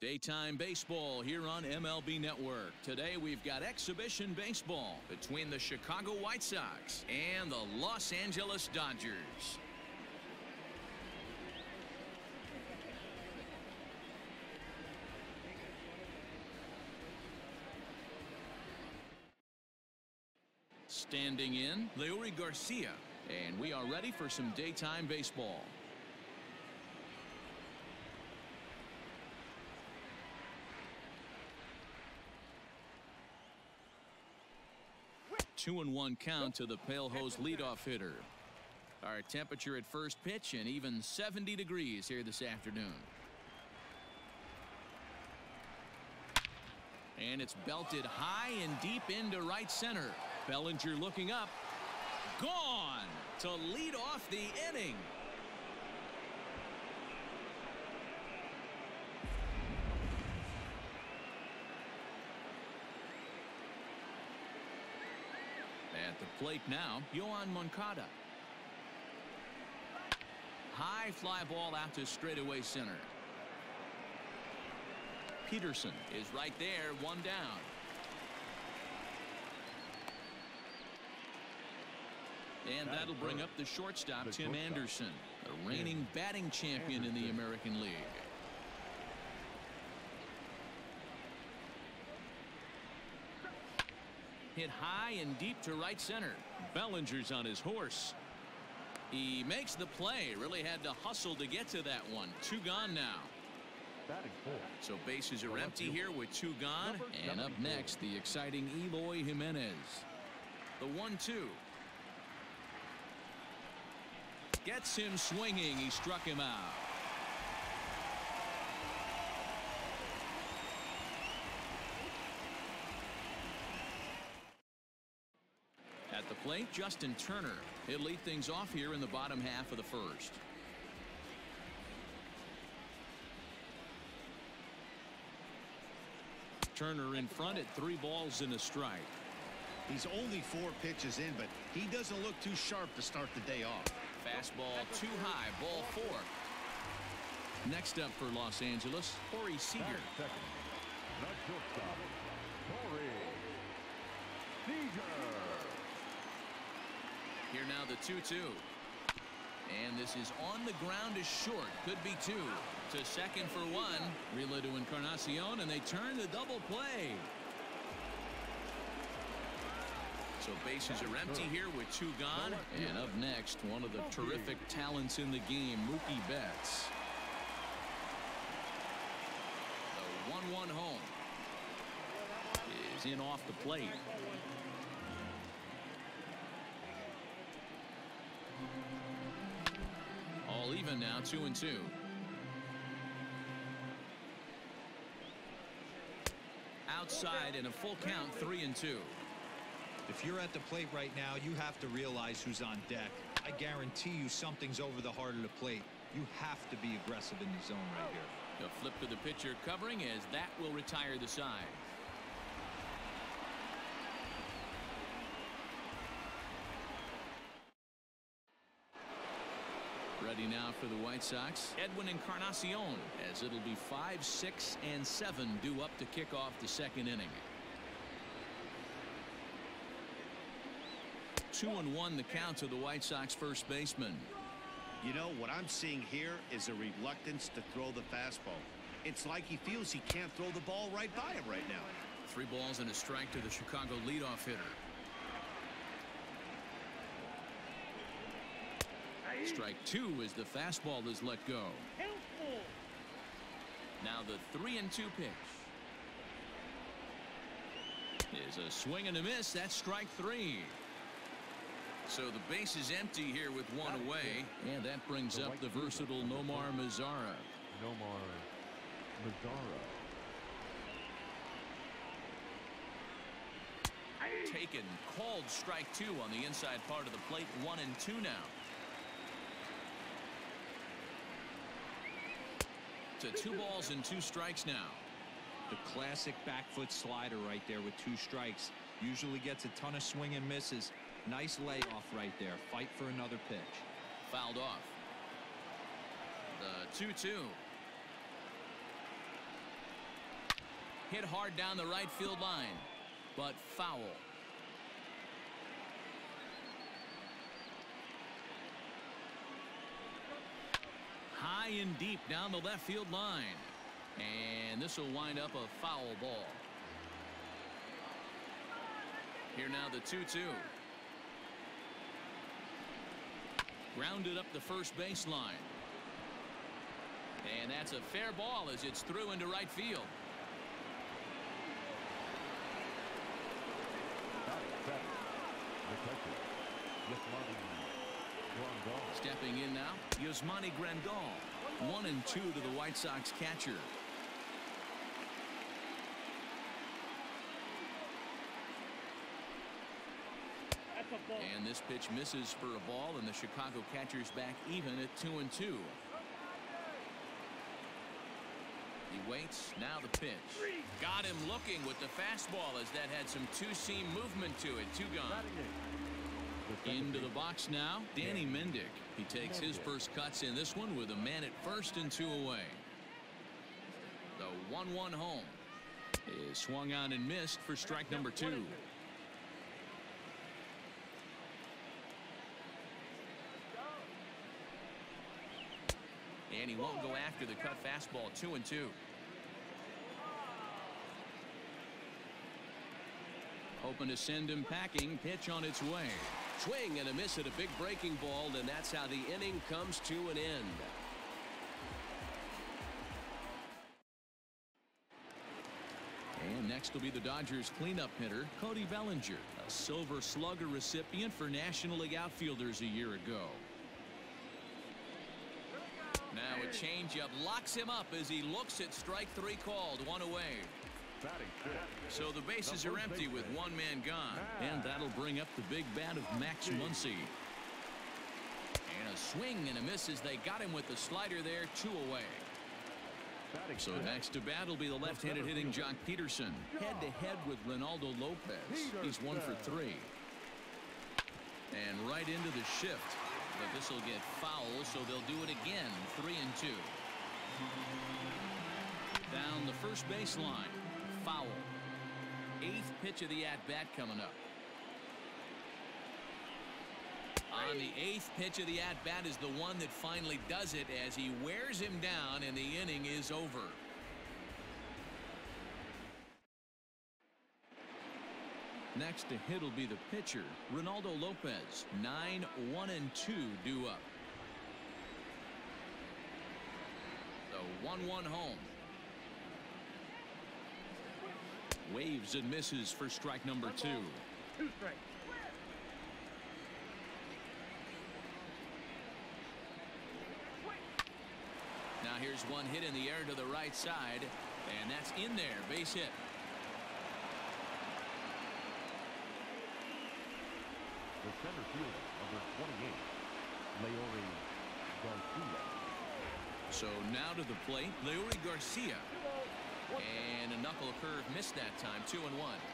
Daytime baseball here on MLB Network. Today we've got exhibition baseball between the Chicago White Sox and the Los Angeles Dodgers. Standing in, Leury Garcia, and we are ready for some daytime baseball. Two and one count to the Pale Hose leadoff hitter. Our temperature at first pitch and even 70 degrees here this afternoon. And it's belted high and deep into right center. Bellinger looking up. Gone to lead off the inning. At the plate now, Yoan Moncada. High fly ball out to straightaway center. Peterson is right there, one down. And that'll bring up the shortstop, Tim Anderson, the reigning batting champion in the American League. Hit high and deep to right center. Bellinger's on his horse. He makes the play. Really had to hustle to get to that one. Two gone now. So bases are empty here with two gone. And up next, the exciting Eloy Jimenez. The 1-2. Gets him swinging. He struck him out. At the plate, Justin Turner. He'll lead things off here in the bottom half of the first. Turner in front at 3 balls and a strike. He's only 4 pitches in, but he doesn't look too sharp to start the day off. Fastball too high, ball 4. Next up for Los Angeles, Corey Seager. Second, the shortstop, Corey Seager. Here now the 2-2. And this is on the ground is short. Could be 2. To second for 1. Relay to Encarnacion, and they turn the double play. So bases are empty here with 2 gone. And up next, one of the terrific talents in the game, Mookie Betts. The 1-1 home is in off the plate. All even now, 2-2. Outside in a full count, 3-2. If you're at the plate right now, you have to realize who's on deck. I guarantee you something's over the heart of the plate. You have to be aggressive in the zone right here. The flip to the pitcher covering as that will retire the side. Ready now for the White Sox, Edwin Encarnacion, as it'll be 5, 6, and 7 due up to kick off the second inning. 2-1 the count to the White Sox first baseman. You know, what I'm seeing here is a reluctance to throw the fastball. It's like he feels he can't throw the ball right by him right now. 3 balls and a strike to the Chicago leadoff hitter. Strike 2 as the fastball is let go. Now the 3-2 pitch is a swing and a miss. That's strike 3. So the base is empty here with 1 away, and that brings up the versatile Nomar Mazara. Taken, called strike 2 on the inside part of the plate. 1-2 now. To 2 balls and 2 strikes now. The classic back foot slider right there with 2 strikes. Usually gets a ton of swing and misses. Nice layoff right there. Fight for another pitch. Fouled off. The 2-2. Hit hard down the right field line, but foul. High and deep down the left field line. And this will wind up a foul ball. Here now the 2-2. Grounded up the first baseline. And that's a fair ball as it's through into right field. Stepping in now, Yasmani Grandal. 1-2 to the White Sox catcher. And this pitch misses for a ball, and the Chicago catcher's back even at 2-2. He waits. Now the pitch. Got him looking with the fastball as that had some two-seam movement to it. 2 gone. Into the box now, Danny Mendick. He takes his first cuts in this one with a man at first and 2 away. The 1-1 home is swung on and missed for strike number 2. And he won't go after the cut fastball. 2-2. Hoping to send him packing. Pitch on its way. Swing and a miss at a big breaking ball, and that's how the inning comes to an end. And next will be the Dodgers cleanup hitter, Cody Bellinger, a Silver Slugger recipient for National League outfielders a year ago. Now a changeup locks him up as he looks at strike 3 called. 1 away. So the bases are empty with 1 man gone. And that'll bring up the big bat of Max Muncy. And a swing and a miss as they got him with the slider there. 2 away. So next to bat will be the left-handed hitting Jock Peterson. Head-to-head with Ronaldo Lopez. He's 1 for 3. And right into the shift. But this will get foul, so they'll do it again. 3-2. Down the first baseline. Foul. 8th pitch of the at-bat coming up. On the 8th pitch of the at-bat is the one that finally does it as he wears him down and the inning is over. Next to hit will be the pitcher, Ronaldo Lopez. 9-1-2 due up. The 1-1 home. Waves and misses for strike number 2. 2 strikes. Now here's one hit in the air to the right side, and that's in there. Base hit. The center fielder, number 28, Leori Garcia. So now to the plate, Leori Garcia. And a knuckle curve missed that time. 2-1.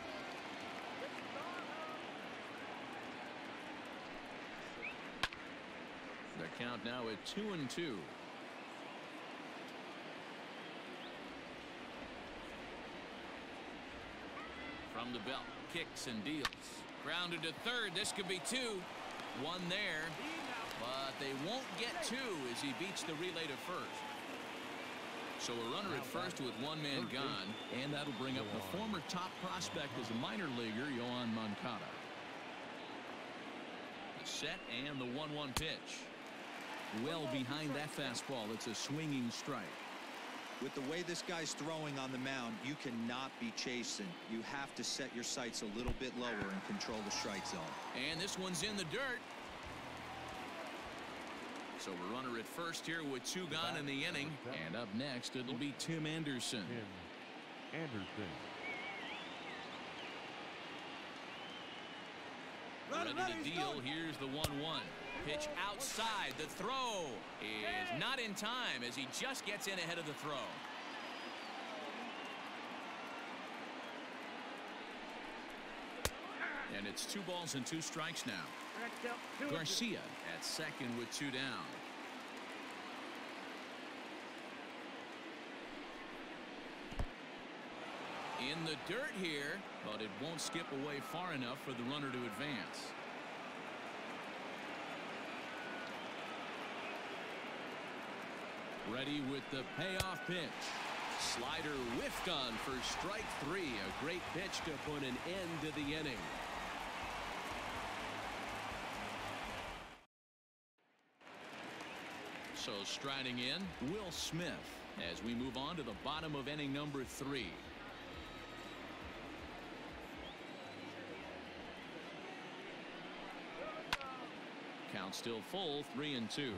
Their count now at 2-2. From the belt, kicks and deals. Grounded to third. This could be 2. 1 there, but they won't get 2 as he beats the relay to first. So a runner at first with 1 man gone, and that'll bring up the former top prospect as a minor leaguer, Yohan Moncada. The set and the 1-1 pitch. Well behind that fastball. It's a swinging strike. With the way this guy's throwing on the mound, you cannot be chasing. You have to set your sights a little bit lower and control the strike zone. And this one's in the dirt. So a runner at first here with 2 gone in the inning. And up next, it'll be Tim Anderson. Ready to deal. Here's the 1-1. Pitch outside. The throw is not in time as he just gets in ahead of the throw. And it's 2 balls and 2 strikes now. Garcia at second with 2 down. In the dirt here, but it won't skip away far enough for the runner to advance. Ready with the payoff pitch. Slider whiffed on for strike 3. A great pitch to put an end to the inning. So striding in, Will Smith, as we move on to the bottom of inning number 3. Count still full, 3-2.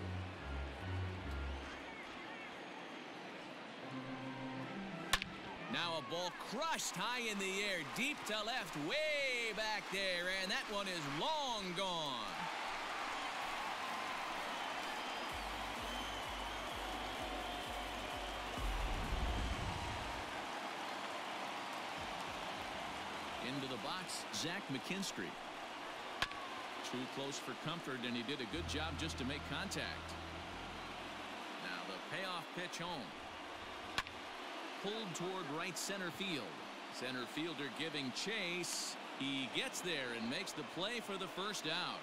Now a ball crushed high in the air, deep to left, way back there, and that one is long gone. Into the box, Zach McKinstry. Too close for comfort, and he did a good job just to make contact. Now the payoff pitch home. Pulled toward right center field. Center fielder giving chase. He gets there and makes the play for the first out.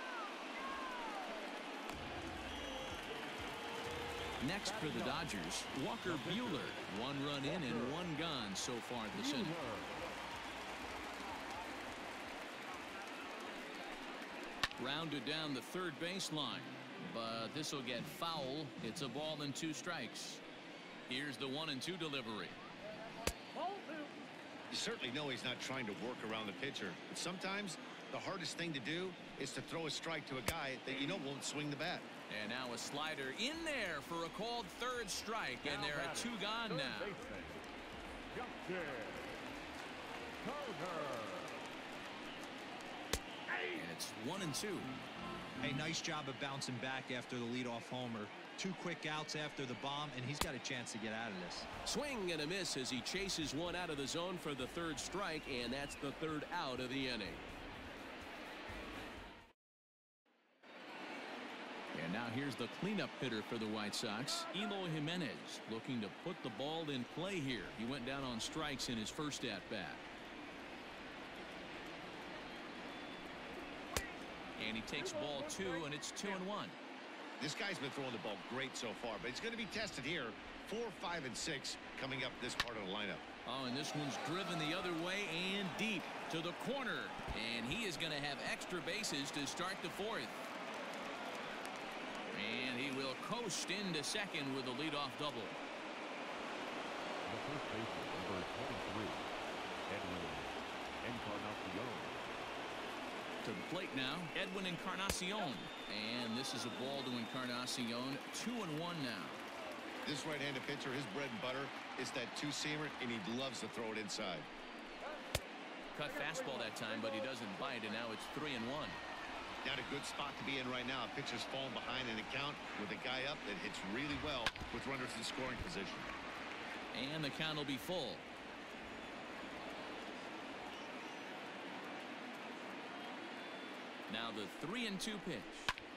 Next for the Dodgers, Walker Buehler. 1 run in and 1 gone so far this inning. Rounded down the third baseline, but this will get foul. It's a ball and 2 strikes. Here's the 1-2 delivery. You certainly know he's not trying to work around the pitcher, but sometimes the hardest thing to do is to throw a strike to a guy that you know won't swing the bat. And now a slider in there for a called 3rd strike, and there are 2 gone now. And it's 1-2. Hey, nice job of bouncing back after the leadoff homer. 2 quick outs after the bomb, and he's got a chance to get out of this. Swing and a miss as he chases one out of the zone for the 3rd strike, and that's the 3rd out of the inning. And now here's the cleanup hitter for the White Sox, Eloy Jimenez, looking to put the ball in play here. He went down on strikes in his first at-bat. And he takes ball 2, and it's 2-1. This guy's been throwing the ball great so far, but he's going to be tested here. 4, 5, and 6 coming up this part of the lineup. Oh, and this one's driven the other way and deep to the corner. And he is going to have extra bases to start the 4th. And he will coast into second with a leadoff double. The first baseman, number 23, Edwin Encarnacion. To the plate now, Edwin Encarnacion. And this is a ball to Encarnacion. 2-1 now. This right-handed pitcher, his bread and butter is that 2-seamer, and he loves to throw it inside. Cut fastball that time, but he doesn't bite, and now it's 3-1. Not a good spot to be in right now. A pitcher's falling behind in a count with a guy up that hits really well with runners in scoring position. And the count will be full. Now the 3-2 pitch.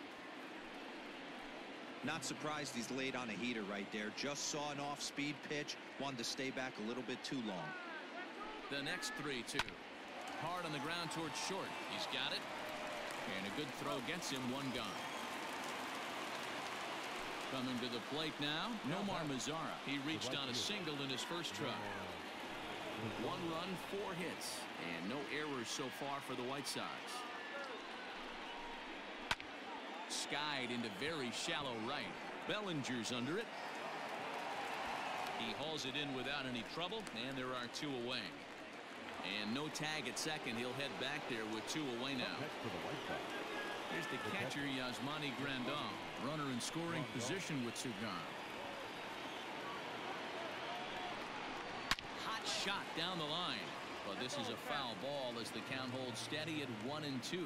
Not surprised he's laid on a heater right there. Just saw an off-speed pitch. Wanted to stay back a little bit too long. The next 3-2. Hard on the ground towards short. He's got it. And a good throw gets him 1 gone. Coming to the plate now, Nomar Mazara. He reached on a single in his first try. 1 run, 4 hits, and no errors so far for the White Sox. Skied into very shallow right. Bellinger's under it. He hauls it in without any trouble, and there are 2 away. And no tag at second. He'll head back there with 2 away now. Here's the catcher, Yasmani Grandal. Runner in scoring position with 2 gone. Hot shot down the line. But this is a foul ball as the count holds steady at 1-2.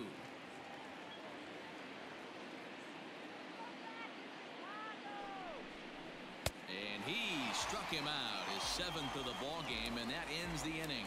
And he struck him out, his 7th of the ball game, and that ends the inning.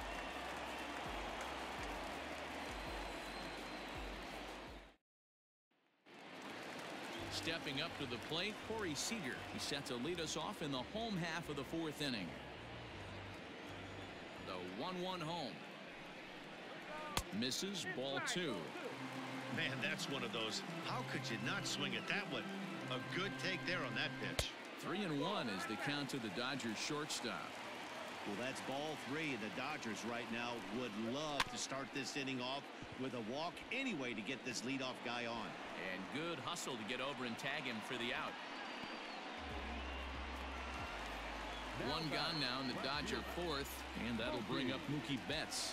Stepping up to the plate, Corey Seager. He's set to lead us off in the home half of the 4th inning. The 1-1 home. Misses, ball 2. Man, that's one of those. How could you not swing at that one? A good take there on that pitch. 3-1 is the count to the Dodgers shortstop. Well, that's ball 3, and the Dodgers right now would love to start this inning off with a walk anyway to get this leadoff guy on. And good hustle to get over and tag him for the out. One gone now in the Dodger 4th, and that'll bring up Mookie Betts.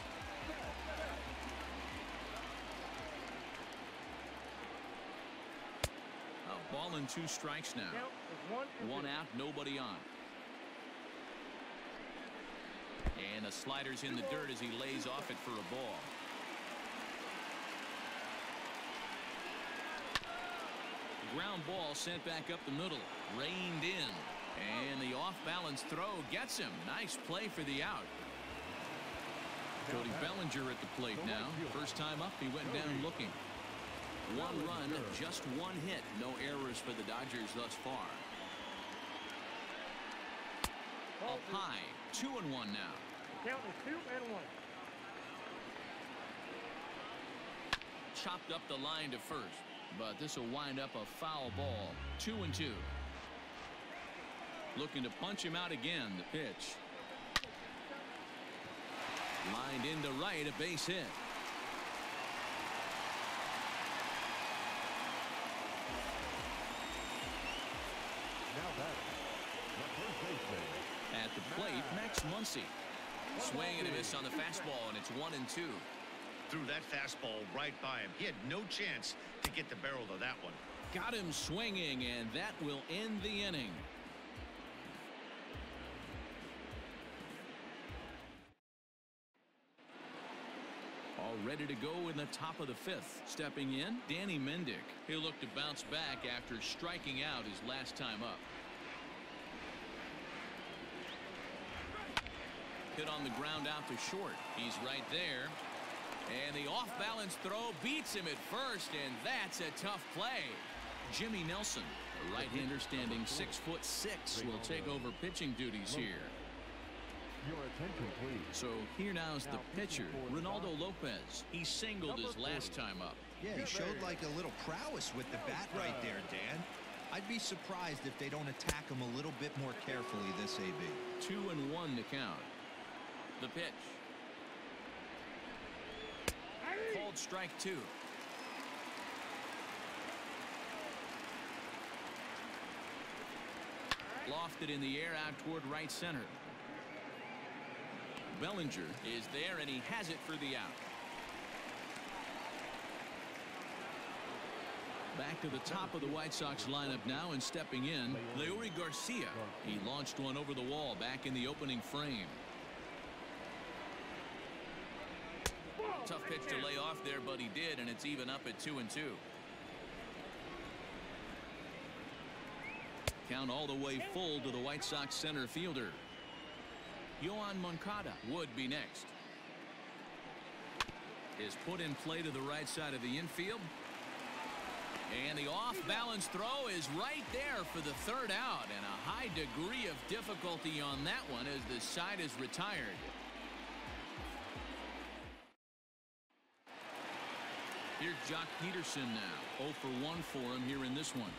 A ball and 2 strikes now. 1 out, nobody on. And the slider's in the dirt as he lays off it for a ball. Ground ball sent back up the middle, reined in, and the off-balance throw gets him. Nice play for the out. Cody Bellinger at the plate now. First time up, he went down looking. 1 run, just 1 hit. No errors for the Dodgers thus far. Up high, 2-1 now. Count is 2-1. Chopped up the line to first, but this will wind up a foul ball. 2-2. Looking to punch him out again. The pitch. Lined into right, a base hit. Now batting, the first baseman. At the plate, Max Muncy. Swing and a miss on the fastball, and it's 1-2. Threw that fastball right by him. He had no chance to get the barrel to that one. Got him swinging, and that will end the inning. All ready to go in the top of the 5th. Stepping in, Danny Mendick. He'll look to bounce back after striking out his last time up. Hit on the ground out to short. He's right there. And the off-balance throw beats him at first, and that's a tough play. Jimmy Nelson, a right-hander standing 6'6", will take over pitching duties here. Your attention, please. So here now's the pitcher, Ronaldo Lopez. He singled his last time up. Yeah, he showed like a little prowess with the bat right there, Dan. I'd be surprised if they don't attack him a little bit more carefully this AB. 2-1 to count. The pitch. Called strike 2. Lofted in the air out toward right center. Bellinger is there, and he has it for the out. Back to the top of the White Sox lineup now, and stepping in, Leury Garcia. He launched one over the wall back in the opening frame. Tough pitch to lay off there, but he did, and it's even up at 2-2. Count all the way full to the White Sox center fielder. Yoan Moncada would be next. Is put in play to the right side of the infield. And the off-balance throw is right there for the 3rd out, and a high degree of difficulty on that one as the side is retired. Here's Jock Peterson now. 0 for 1 for him here in this one.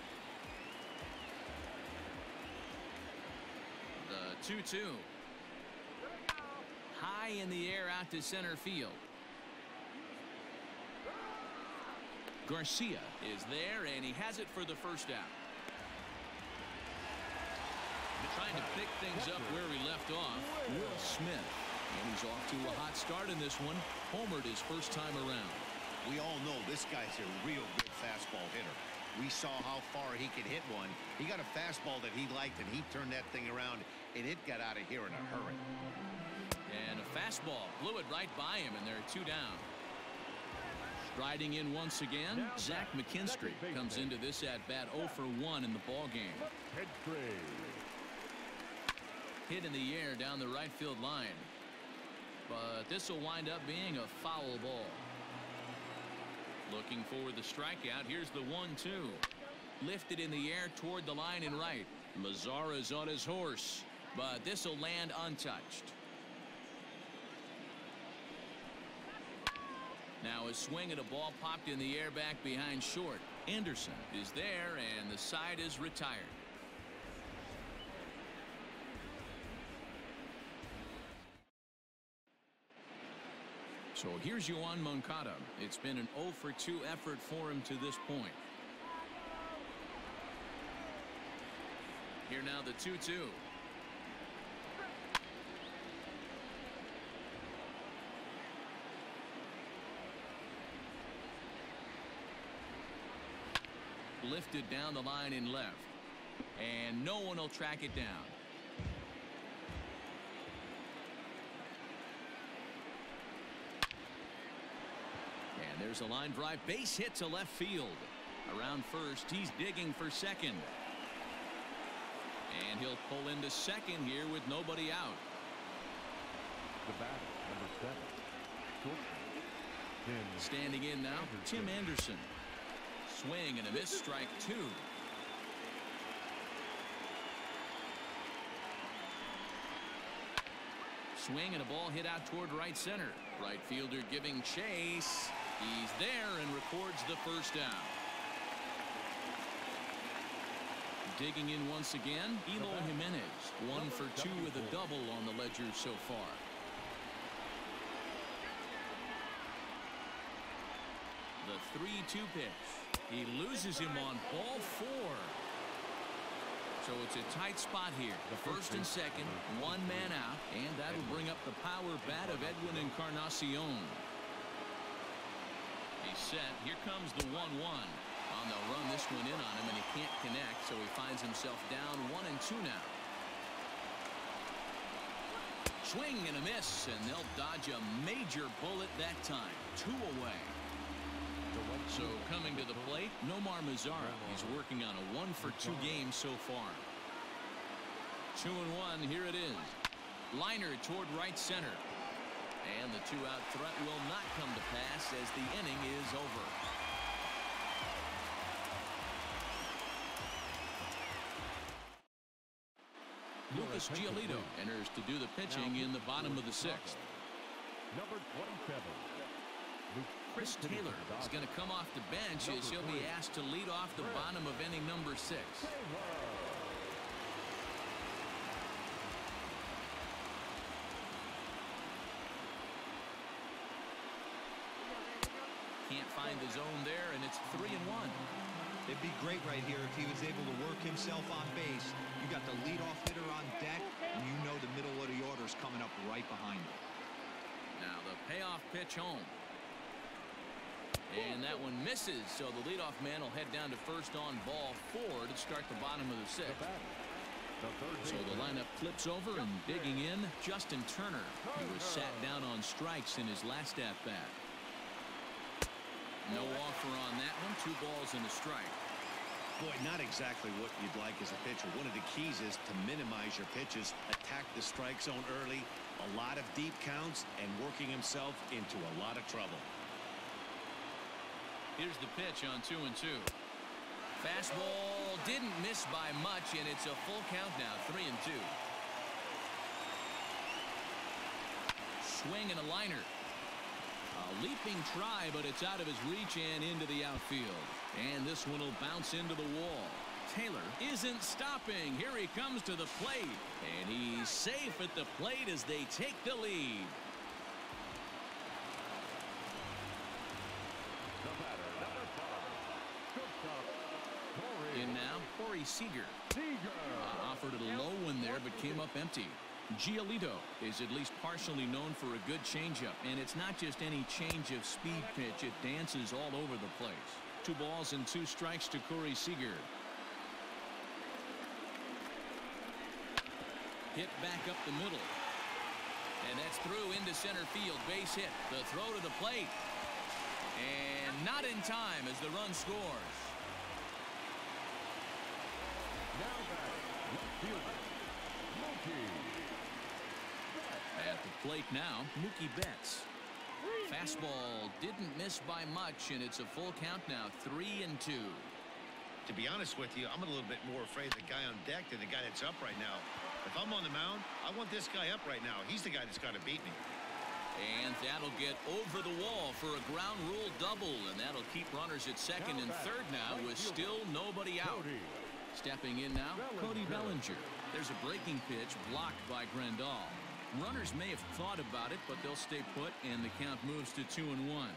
The 2-2. High in the air out to center field. Garcia is there, and he has it for the 1st out. Trying to pick things up where he left off, Will Smith. And he's off to a hot start in this one. Homered his first time around. We all know this guy's a real good fastball hitter. We saw how far he could hit one. He got a fastball that he liked, and he turned that thing around, and it got out of here in a hurry. And a fastball blew it right by him, and there are 2 down. Striding in once again, Zach McKinstry comes into this at-bat 0 for 1 in the ballgame. Hit in the air down the right field line. But this will wind up being a foul ball. Looking for the strikeout. Here's the 1-2. Lifted in the air toward the line and right. Mazara's on his horse, but this will land untouched. Now a swing at a ball popped in the air back behind short. Anderson is there, and the side is retired. So here's Yoan Moncada. It's been an 0 for 2 effort for him to this point. Here now the 2-2. Lifted down the line in left, and no one will track it down. And there's a line drive, base hit to left field. Around first, he's digging for second, and he'll pull into second here with nobody out. The batter, number 7. Standing in now, Tim Anderson. Swing and a miss, strike 2. Swing and a ball hit out toward right center. Right fielder giving chase. He's there and records the first down. Digging in once again, Eloy Jimenez. 1 for 2 with a double on the ledger so far. The 3-2 pitch. He loses him on ball 4. So it's a tight spot here. The first and second, 1 man out, and that'll bring up the power bat of Edwin Encarnacion. He's set. Here comes the 1-1. On the run, this one in on him, and he can't connect, so he finds himself down 1-2 now. Swing and a miss, and they'll dodge a major bullet that time. 2 away. So coming to the plate, Nomar Mazara. He's working on a 1 for 2 game so far. 2-1. Here it is. Liner toward right center. And the 2-out threat will not come to pass as the inning is over. Lucas Giolito enters to do the pitching in the bottom of the 6th. Number 27. Chris Taylor is going to come off the bench as he'll be asked to lead off the bottom of inning number 6. Can't find the zone there, and it's 3-1. It'd be great right here if he was able to work himself on base. You got the leadoff hitter on deck, and you know the middle of the order's coming up right behind him. Now the payoff pitch home. And that one misses, so the leadoff man will head down to first on ball 4 to start the bottom of the 6th. So the lineup flips over, and digging in, Justin Turner. He was sat down on strikes in his last at-bat. No offer on that one. 2 balls and a strike. Boy, not exactly what you'd like as a pitcher. One of the keys is to minimize your pitches, attack the strike zone early, a lot of deep counts, and working himself into a lot of trouble. Here's the pitch on 2-2. Fastball didn't miss by much, and it's a full count now, 3-2. Swing and a liner. A leaping try, but it's out of his reach and into the outfield. And this one will bounce into the wall. Taylor isn't stopping. Here he comes to the plate, and he's safe at the plate as they take the lead. In now, Corey Seager. Offered a low one there, but came up empty. Giolito is at least partially known for a good changeup, and it's not just any change of speed pitch. It dances all over the place. 2 balls and 2 strikes to Corey Seager. Hit back up the middle. And that's through into center field. Base hit. The throw to the plate. And not in time as the run scores. Now back, left fielder, Mookie. At the plate now, Mookie Betts. Fastball didn't miss by much, and it's a full count now, 3-2. To be honest with you, I'm a little bit more afraid of the guy on deck than the guy that's up right now. If I'm on the mound, I want this guy up right now. He's the guy that's got to beat me. And that'll get over the wall for a ground rule double, and that'll keep runners at second and third now with still nobody out. Stepping in now, Cody Bellinger. There's a breaking pitch blocked by Grandal. Runners may have thought about it, but they'll stay put, and the count moves to 2-1.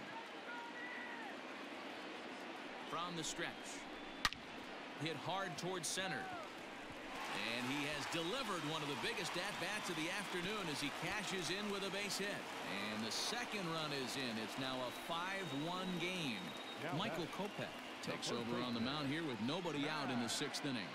From the stretch. Hit hard towards center. And he has delivered one of the biggest at-bats of the afternoon as he cashes in with a base hit. And the second run is in. It's now a 5-1 game. Michael Kopech takes over on the mound here with nobody out in the 6th inning.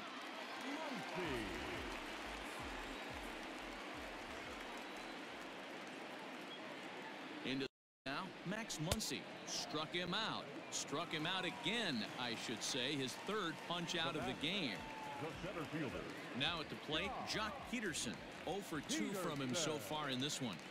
Into now, Max Muncy struck him out. Struck him out again, I should say. His third punch out of the game. The center fielder. Now at the plate, Jock Peterson. 0 for 2 from him so far in this one.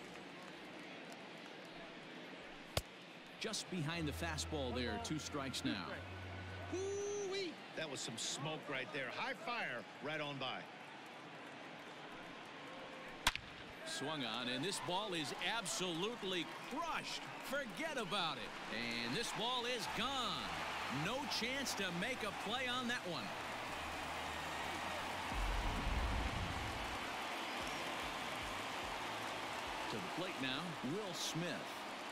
Just behind the fastball there. 2 strikes now. Woo-wee. That was some smoke right there. High fire right on by. Swung on, and this ball is absolutely crushed. Forget about it. And this ball is gone. No chance to make a play on that one. To the plate now, Will Smith.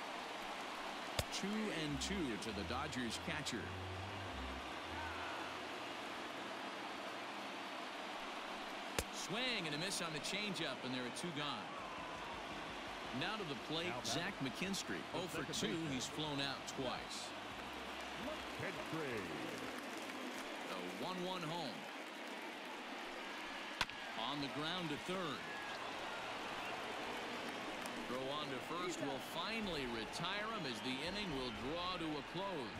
2-2 to the Dodgers catcher. Swing and a miss on the changeup, and there are 2 gone. Now to the plate, Zach McKinstry. 0 for 2. He's flown out twice. The 1-1 home. On the ground to third. Throw on to first will finally retire him as the inning will draw to a close.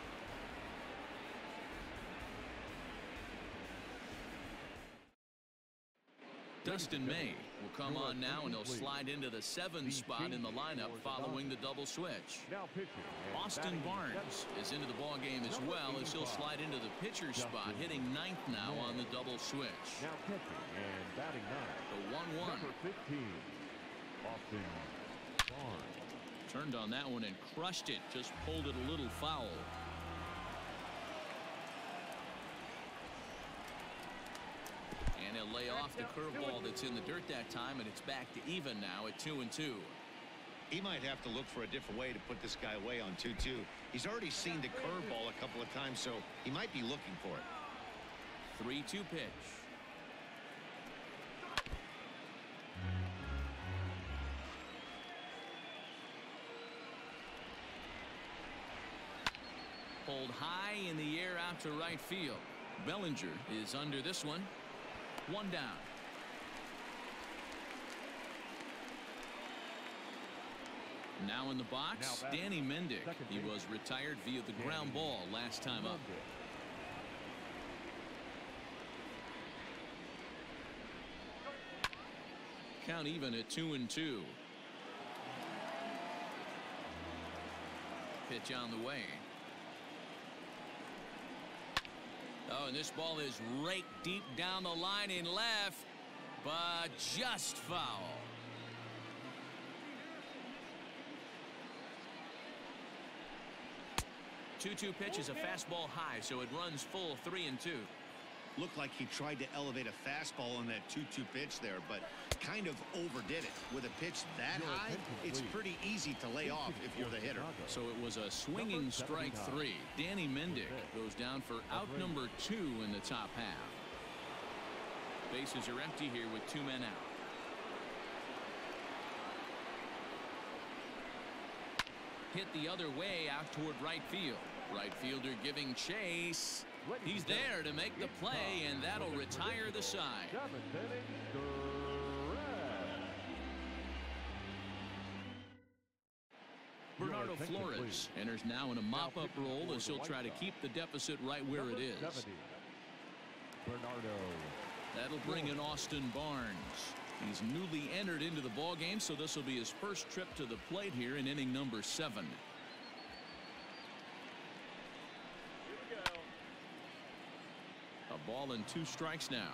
Dustin May will come on now, and he'll slide into the 7th spot in the lineup following the double switch. Austin Barnes is into the ball game as well, as he'll slide into the pitcher's spot, hitting 9th now on the double switch. Now pitching and batting 9. The 1-1. Number 15, Austin Barnes. Turned on that one and crushed it. Just pulled it a little foul. And he'll lay off the curveball that's in the dirt that time, and it's back to even now at 2-2. He might have to look for a different way to put this guy away on 2-2. He's already seen the curveball a couple of times, so he might be looking for it. 3-2 pitch. Pulled high in the air out to right field. Bellinger is under this one. 1 down. Now in the box, Danny Mendick. He was retired via the ground ball last time up. Count even at 2-2. Pitch on the way. Oh, and this ball is raked deep down the line in left, but just foul. Two-two pitch is a fastball high, so it runs full 3-2. Looked like he tried to elevate a fastball on that 2-2 pitch there, but kind of overdid it. With a pitch that high, it's pretty easy to lay off if you're the hitter. So it was a swinging strike 3. Danny Mendick goes down for out number 2 in the top half. Bases are empty here with 2 men out. Hit the other way out toward right field. Right fielder giving chase. He's there to make the play, and that'll retire the side. Bernardo Flores enters now in a mop-up role as he'll try to keep the deficit right where it is. That'll bring in Austin Barnes. He's newly entered into the ball game, so this will be his first trip to the plate here in inning number 7. A ball and 2 strikes now.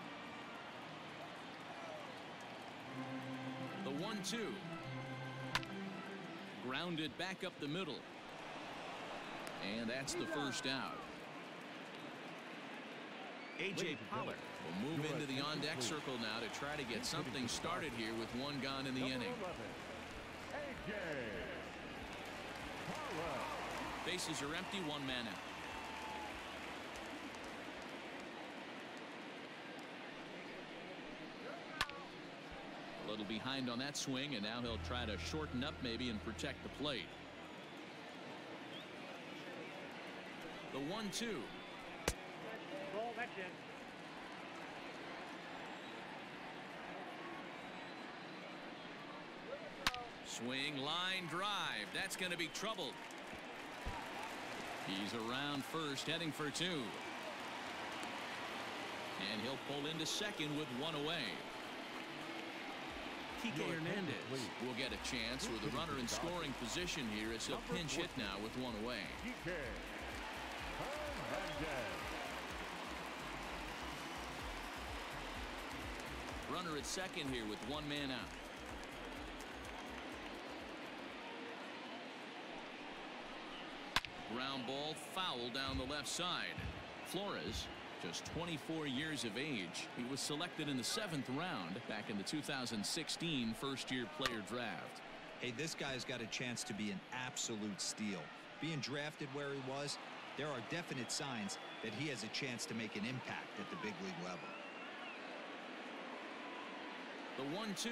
The 1-2. Grounded back up the middle. And that's the first out. A.J. Pollard will move into the on-deck circle now to try to get something started here with one gone in the inning. Bases are empty, one man out. A little behind on that swing, and now he'll try to shorten up maybe and protect the plate. The 1-2. Swing, line drive. That's going to be troubled. He's around first, heading for two. And he'll pull into second with one away. Kike Hernandez will get a chance with a runner in scoring position here as he'll pinch hit now with one away. Runner at second here with one man out. Ground ball foul down the left side. Flores, just 24 years of age. He was selected in the 7th round back in the 2016 first-year player draft. Hey, this guy's got a chance to be an absolute steal. Being drafted where he was, there are definite signs that he has a chance to make an impact at the big league level. The 1-2.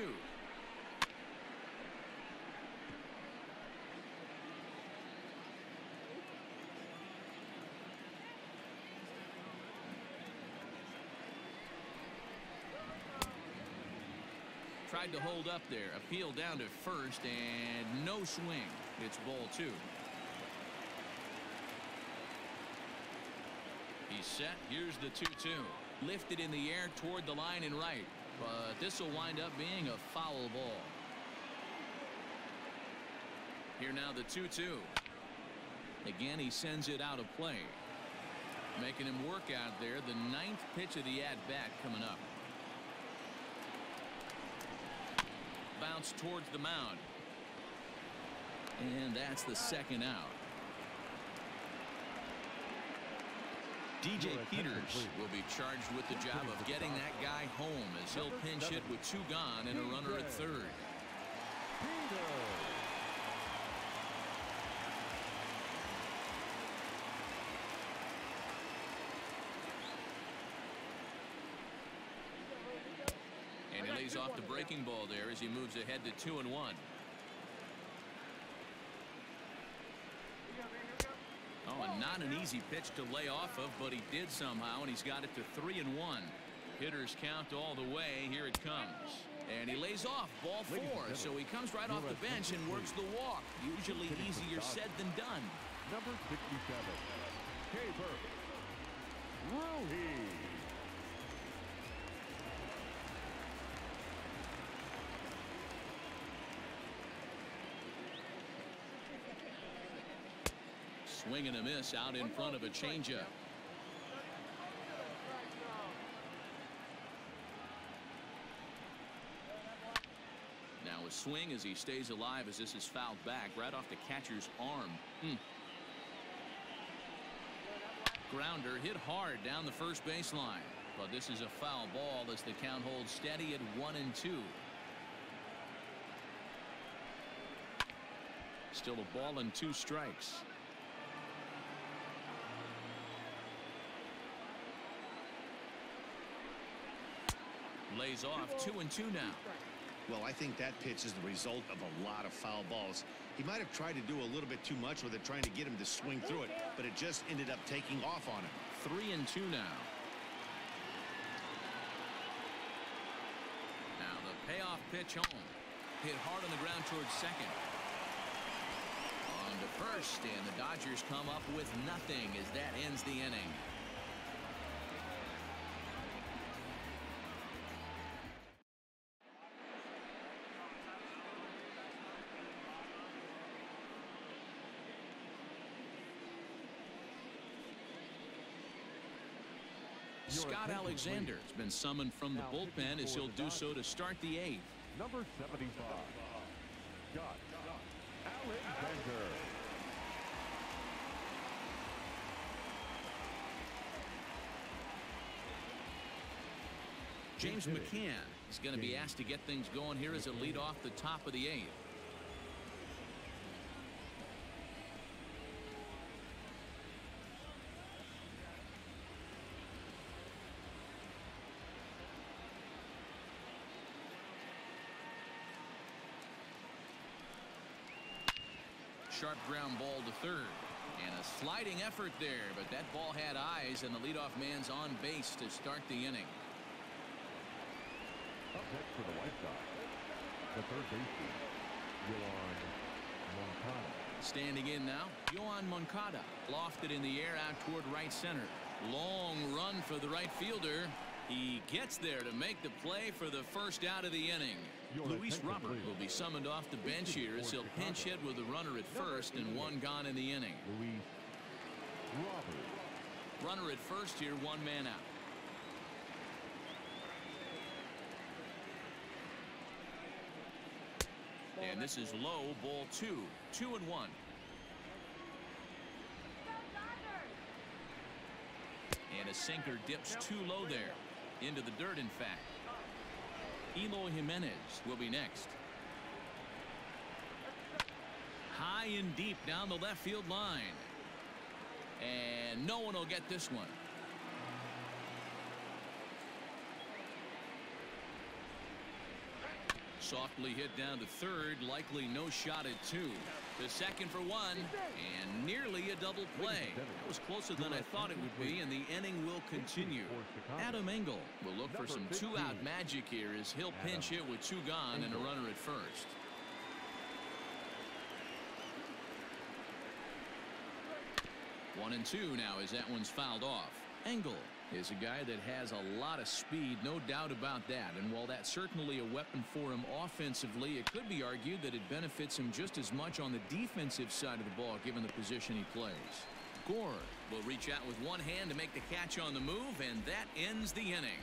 Tried to hold up there. Appeal down to first, and no swing. It's ball 2. He's set. Here's the 2-2. Lifted in the air toward the line and right. But this will wind up being a foul ball. Here now the 2-2. Again, he sends it out of play. Making him work out there. The 9th pitch of the at-bat coming up. Bounce towards the mound. And that's the second out. DJ Peters will be charged with the job of getting that guy home as he'll pinch hit with 2 gone and a runner at third. And he lays off the breaking ball there as he moves ahead to 2-1. Oh, and not an easy pitch to lay off of, but he did somehow, and he's got it to 3-1. Hitters count all the way. Here it comes. And he lays off ball 4, so he comes right off the bench and works the walk. Usually easier said than done. Number 67, Caber Ruhi. Swing and a miss out in front of a changeup. Now a swing as he stays alive as this is fouled back right off the catcher's arm. Grounder hit hard down the first baseline. But this is a foul ball as the count holds steady at 1-2. Still a ball and 2 strikes. Lays off 2-2 now. Well, I think that pitch is the result of a lot of foul balls. He might have tried to do a little bit too much with it, trying to get him to swing through it, but it just ended up taking off on him. 3-2 now. Now the payoff pitch home. Hit hard on the ground towards second. On to first, and the Dodgers come up with nothing as that ends the inning. Scott Alexander has been summoned from the bullpen as he'll do so to start the 8th. Number 75, Scott Alexander. James McCann is going to be asked to get things going here as a lead off the top of the 8th. Sharp ground ball to third. And a sliding effort there, but that ball had eyes, and the leadoff man's on base to start the inning. Up next for the White Sox, the third baseman, Yoan Moncada. Standing in now, Yoan Moncada. Lofted in the air out toward right center. Long run for the right fielder. He gets there to make the play for the first out of the inning. Luis Robert will be summoned off the bench here as he'll pinch hit with a runner at first and one gone in the inning. Luis Robert. Runner at first here, one man out. And this is low, ball 2, 2-1. And a sinker dips too low there. Into the dirt, in fact. Eloy Jimenez will be next. High and deep down the left field line. And no one will get this one. Softly hit down to third, likely no shot at 2. The second for 1, and nearly a double play. That was closer than I thought it would be, and the inning will continue. Adam Engel will look for some 2-out magic here as he'll pinch hit with 2 gone and a runner at first. One and 2 now as that one's fouled off. Engel is a guy that has a lot of speed, no doubt about that. And while that's certainly a weapon for him offensively, it could be argued that it benefits him just as much on the defensive side of the ball, given the position he plays. Gore will reach out with one hand to make the catch on the move, and that ends the inning.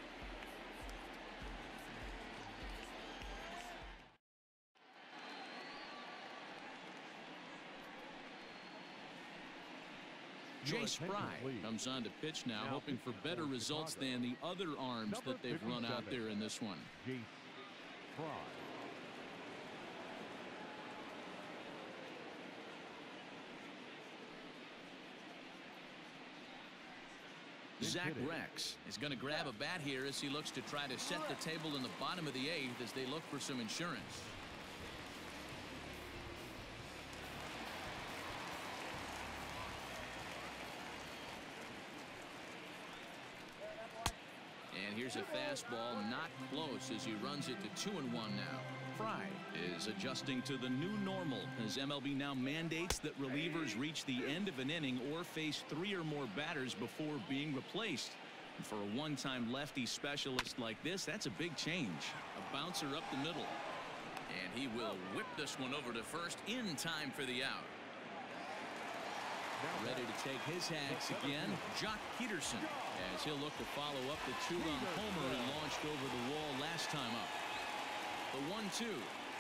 Jay Spry comes on to pitch now, hoping for better results than the other arms that they've run out there in this one. Jay Spry. Zach Rex is going to grab a bat here as he looks to try to set the table in the bottom of the 8th as they look for some insurance. And here's a fastball not close as he runs it to 2-1 now. Fry is adjusting to the new normal as MLB now mandates that relievers reach the end of an inning or face 3 or more batters before being replaced. And for a one-time lefty specialist like this, that's a big change. A bouncer up the middle. And he will whip this one over to first in time for the out. Ready to take his hacks again, Jock Peterson, as he'll look to follow up the 2-run homer he launched over the wall last time up. The 1-2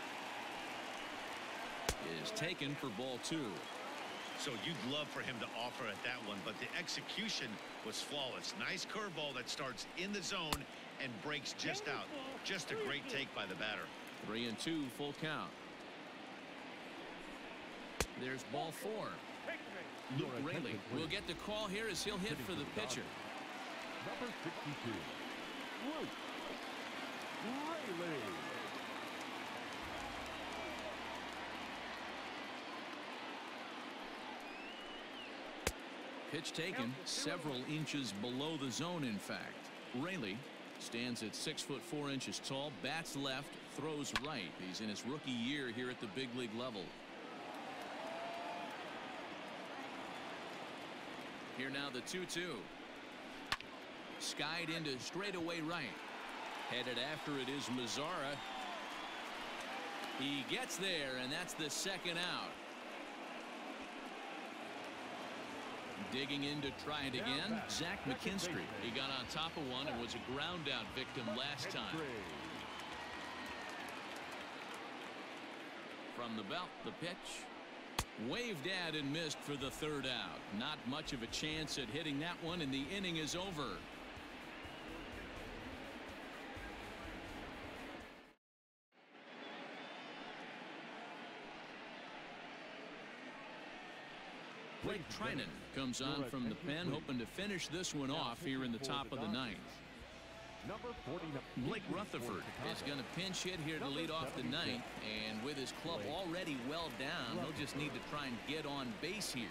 is taken for ball 2. So you'd love for him to offer at that one, but the execution was flawless. Nice curveball that starts in the zone and breaks just out. Just a great take by the batter. 3-2 full count. There's ball 4. Luke Raley will get the call here as he'll hit for the pitcher. Number 62, Luke Raley. Pitch taken several inches below the zone, in fact. Raley stands at 6'4" tall, bats left, throws right. He's in his rookie year here at the big league level. Here now the 2-2. Skied into straightaway right. Headed after it is Mazzara. He gets there, and that's the second out. Digging in to try it again, Zach McKinstry. He got on top of one and was a ground out victim last time. From the belt, the pitch. Waved at and missed for the third out. Not much of a chance at hitting that one, and the inning is over. Blake Trinan comes on from the pen, hoping to finish this one off here in the top of the ninth. Blake Rutherford is going to pinch hit here to lead off the ninth, and with his club already well down, he'll just need to try and get on base here.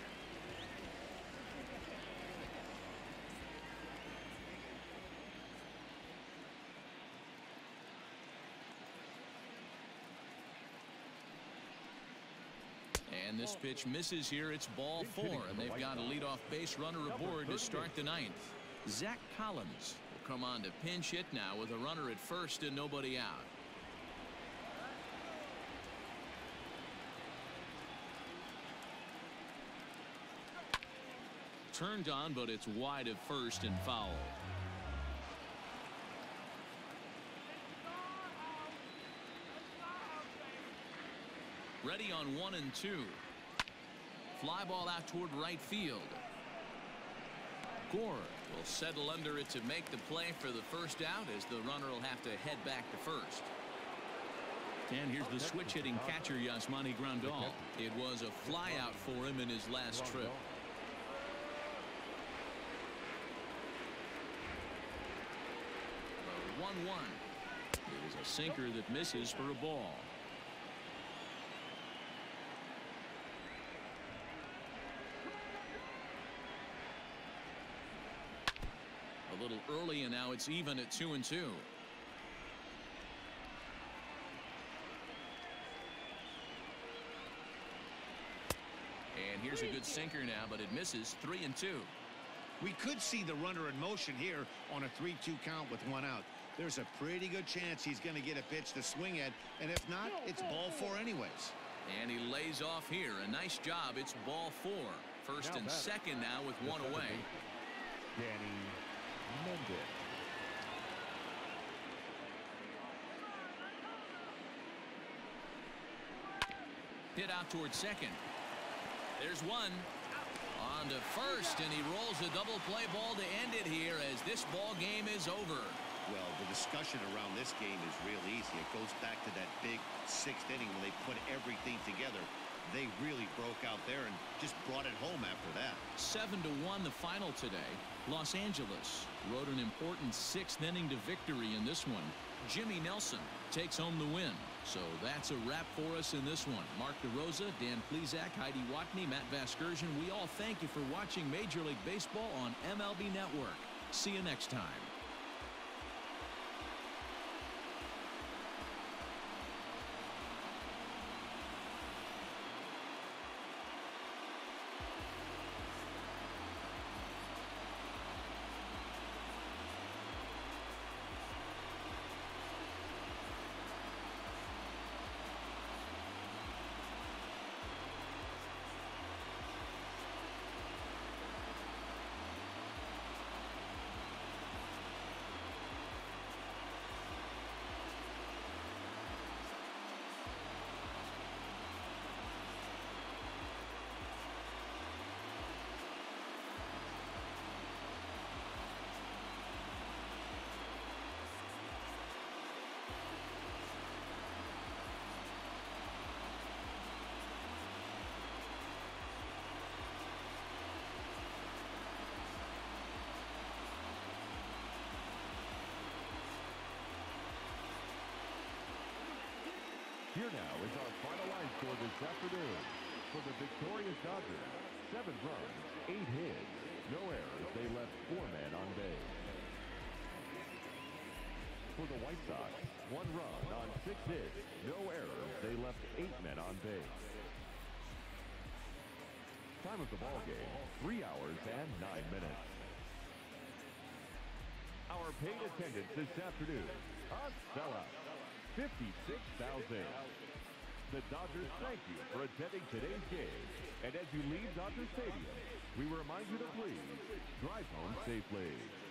And this pitch misses here. It's ball 4, and they've got a leadoff base runner aboard to start the ninth. Zach Collins will come on to pinch hit now with a runner at first and nobody out. Turned on, but it's wide of first and foul. Ready on 1 and 2. Fly ball out toward right field. Gore will settle under it to make the play for the first out, as the runner will have to head back to first. And here's the switch hitting catcher, Yasmani Grandal. It was a fly out for him in his last trip. 1-1. It is a sinker that misses for a ball. A little early, and now it's even at 2 and 2. And here's a good sinker now, but it misses. 3 and 2. We could see the runner in motion here on a 3-2 count with 1 out. There's a pretty good chance he's going to get a pitch to swing at, and if not, it's ball 4 anyways. And he lays off here. A nice job. It's ball 4. First and second now with 1 away. Danny Mendez. Hit out towards second. There's one. On to first, and he rolls a double play ball to end it here as this ball game is over. Well, the discussion around this game is real easy. It goes back to that big 6th inning when they put everything together. They really broke out there and just brought it home after that. 7-1 the final today. Los Angeles rode an important 6th inning to victory in this one. Jimmy Nelson takes home the win. So that's a wrap for us in this one. Mark DeRosa, Dan Plesac, Heidi Watney, Matt Vasgersian. We all thank you for watching Major League Baseball on MLB Network. See you next time. Here now is our final line score this afternoon. For the victorious Dodgers, 7 runs, 8 hits, no errors. They left 4 men on base. For the White Sox, 1 run on 6 hits, no errors. They left 8 men on base. Time of the ball game, 3 hours and 9 minutes. Our paid attendance this afternoon, a sellout. 56,000. The Dodgers thank you for attending today's game. And as you leave Dodger Stadium, we remind you to please drive home safely.